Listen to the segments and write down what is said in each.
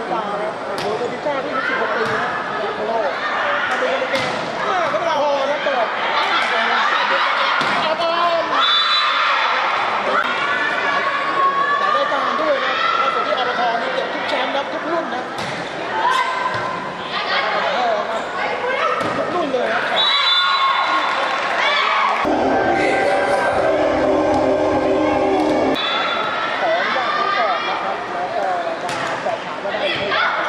ฟาวนะโอ้โหโดนพิก้าที่16 ปีนะโอ้โหมาดูในเกมก็ไม่ได้พอนะตลอดบอลแต่ได้การด้วยนะล่าสุดที่อบตนี่เก็บทุกแชมป์นะทุกรุ่นนะทุกรุ่นเลยครับขออนุญาตก่อนนะครับแล้วก็มาสอบถามว่าได้หรือไม่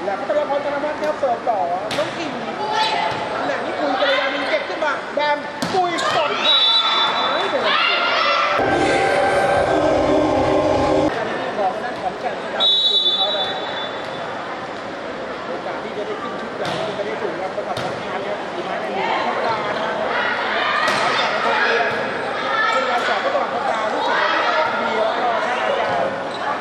และพัทรพร ธนวัฒน์ครับเสิร์ฟต่อน้องกิ่งตำแหน่งนี้ปุยกัลยาณีเก็บขึ้นมาแบมปุยกดหายไปเลยการที่ของนั้นของแก่นสนามปุยเขาเลยโอกาสที่จะได้ขึ้นชุดแบบนี้จะได้ถูกรับประกับราคาเนี่ยดีไหมในมือธรรมดานะเราจากโรงเรียนซึ่งเราจากเมื่อก่อนธรรมดารู้สึกดีแล้วก็ท่านอาจารย์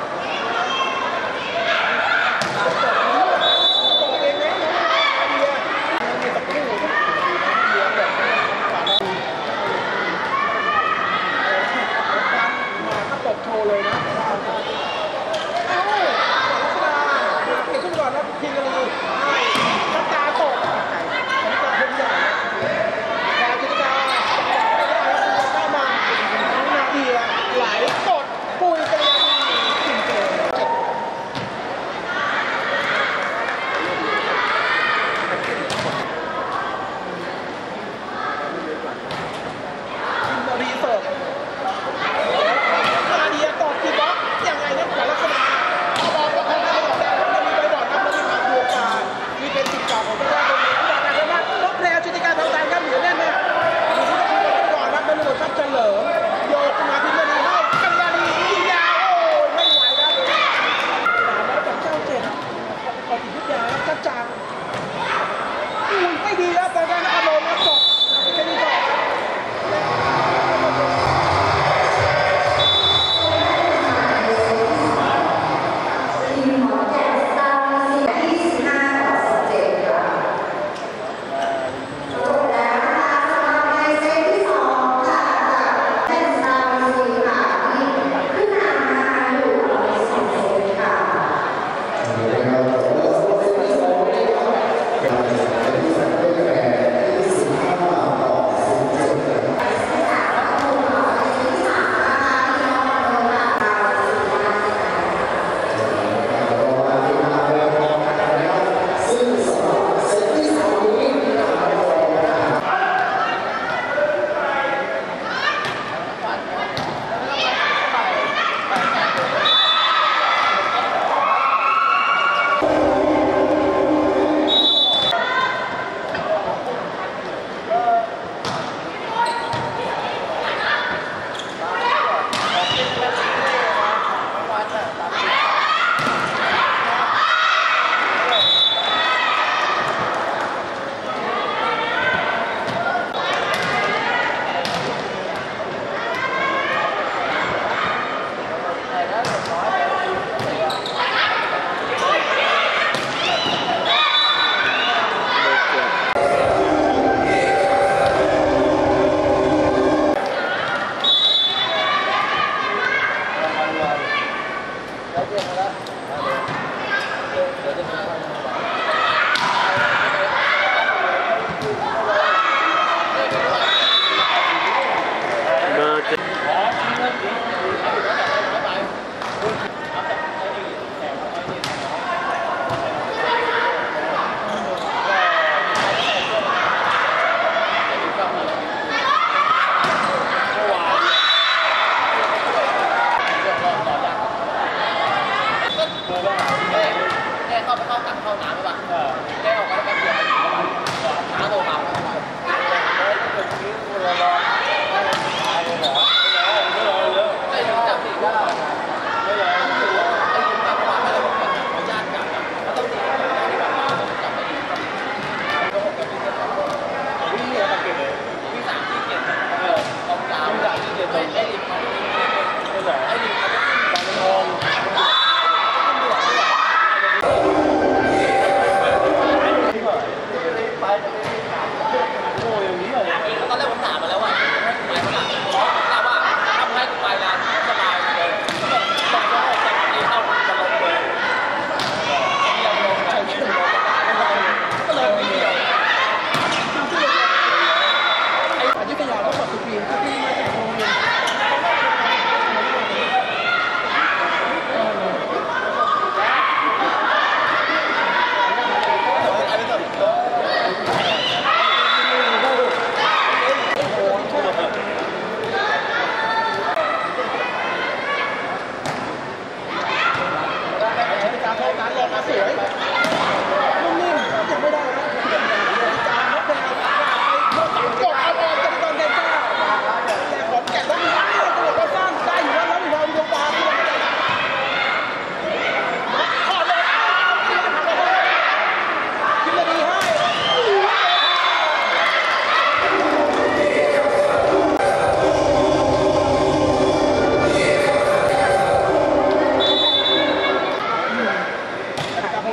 โชว์เลยนะเอ้าลักษณะเก็บขึ้นก่อนแล้วพิงกะลีให้น้ำตาตกน้ำตาพุ่งใหญ่แพรจิตดาจังหวะไม่ได้แล้วคุณเข้ามาน้องนาเดียไหลกดปุยกัลยาณีกินเจรีเสิร์ฟนาเดียตอบจีบล็อกยังไงนะขวัญลักษณะบอลก็คงไม่ได้ออกแรงแล้วมีไปบอลครับแล้วมีทางบวกการมีเป็นสิบเก่าของพระเจ้าคนนี้ที่บอกกันว่าล็อกแพรจิตการทางการครับเหนือแน่นมากมีที่ต้องไปก่อนครับเป็นระบบครับเฉลิมโยกขึ้นมาพิมพ์นาดีให้กัลยาณียิงยาวโอ้ยไม่ไหวครับแล้วจากเจ้าเจ็ดก่อนติดยุทธยาครับจังไม่ดีครับแต่การอารมณ์จบแค่นี้ก่อน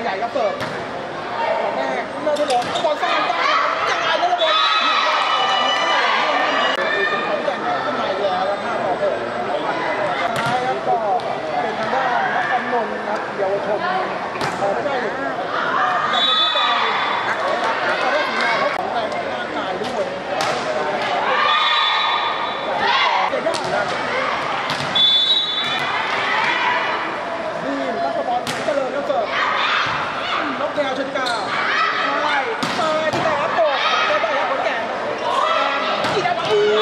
ใหญ่ครับเสิร์ฟแม่เลิศที่หลงบอลสร้างได้ยังไงแล้วบอลขอนแก่นขึ้นมาอีกแล้ว5-6สุดท้ายครับก็เป็นทางด้านนักกำนนครับเยาวชนไม่ใช่จะเป็นผู้บอลเขาได้ถึงมาเขาของแรงของร่างกายด้วยจะยากนะนี่นักบอลเจริญแล้วเสิร์ฟนกแก้วชนกาใช่เตยที่ไหนครับโป่งได้ครับขอนแก่นอีกแล้ว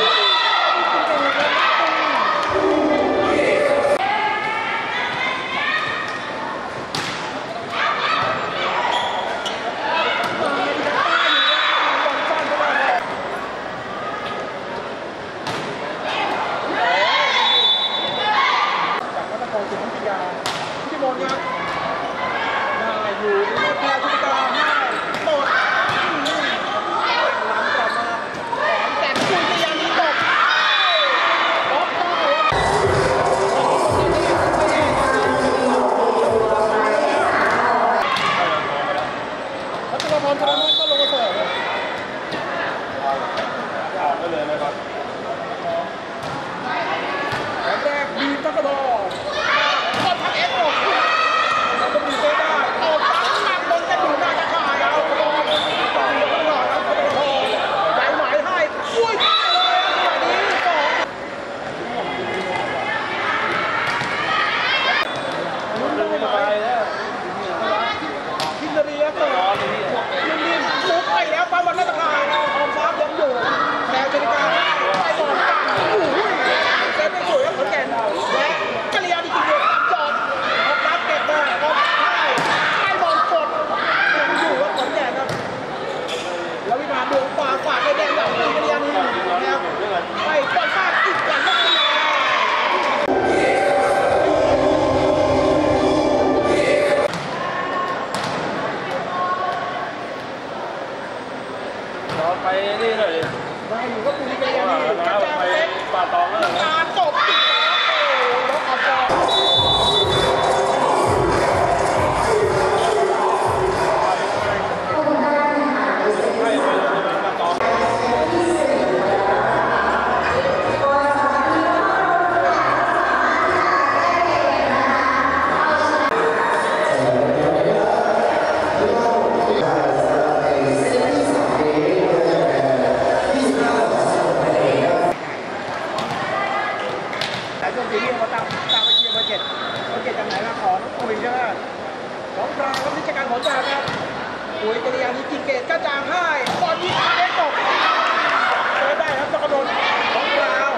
ที่บอลครับได้อยู่นกแก้วชนกาให้หมดหลังกลับมาแต่คุยพยายามนี้ตกล็อกตัวรัชกพรชนะก็ลงมาเสิร์ฟขาดไปเลยนะครับแรกบีมทักกระบอกก็ทักเอฟออกเราก็มีเซฟได้ออกซ้ำนั่งบนกันอยู่หน้าตะข่ายเอาบอลต่อตลอดครับกระโดดใหญ่หมายให้อุ้ยเลยแบบนี้สองลุ้นได้ไหมพินเรียเตอร์นิ่มๆลุกไปแล้วปั๊บบอลหน้าตะข่ายออกซ้ำยังอยู่แนวเจนิกาไปบอลกันอุ้ยเซฟไม่สวยครับขอนแก่นและกะเลียดีจริงๆจอดออกรับเก็บได้ออกให้บอลกดยังอยู่ครับขอนแก่นครับแล้ววิมานดวงฝากไปแดงแบบนี้กะเลียนี่นะครับไปบอลฟาดอีกหลังก็ตีเราไปนี่เลยได้อยู่ก็ตีกะเลียนี่กระจายเซ็ตป่าตองแล้วการตบอีกแล้วโอ้แล้วเอาบอลช่วงที่นี่มาตามไปเชียร์เบอร์ 7จากไหนมาขอน้องปุ๋ยใช่ไหมน้องปลาครับนิจการผลจากครับปุ๋ยกริยานี้กิเกตกระจ่างให้บอลยิงเด็กตกเซฟได้ครับตะกระโดดของปลา